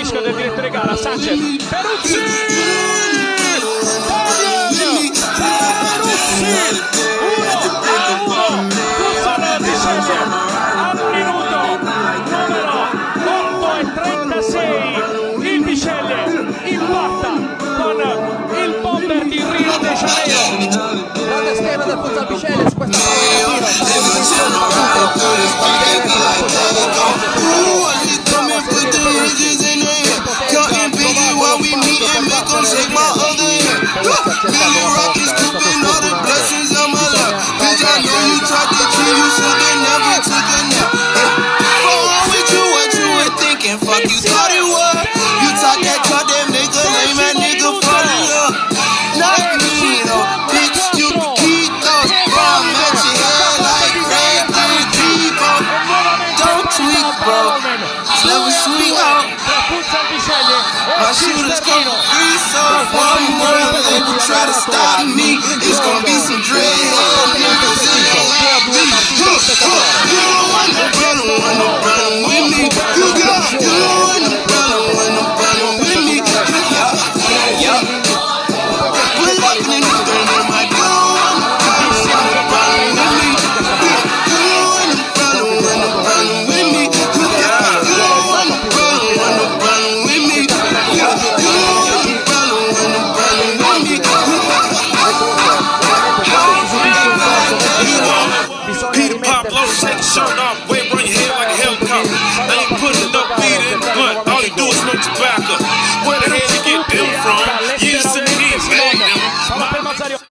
fischio del direttore gara. Sanchez, Peruzzi, Peruzzi, 1-1, Futsal Bisceglie al minuto numero 8:36. Il Bisceglie impatta con il bomber di Rio de Janeiro. Grande schema del Futsal Bisceglie su questa palla fuck you thought it was. You talk that talk that make a lame ass nigga fall in love. Knock me though, bitch, you keep those. I'm at your head like red through T-Bo. Don't tweak, bro. Never sweet out. My shooters come for free, so one more label try to stop me. It's gonna be some dreadhead niggas in the lobby. You don't want no problem with me. You don't want no problem with me. Yeah. We're locking in the thing that might do. You don't want no problem with me. You don't want no problem with me. You don't want no problem with me. You don't want no problem with me. Peter Pablo, take your shirt off, wave on your head like a helicopter. I ain't putting no beat in the blunt, all you do is smoke tobacco. Where the hell you get them from?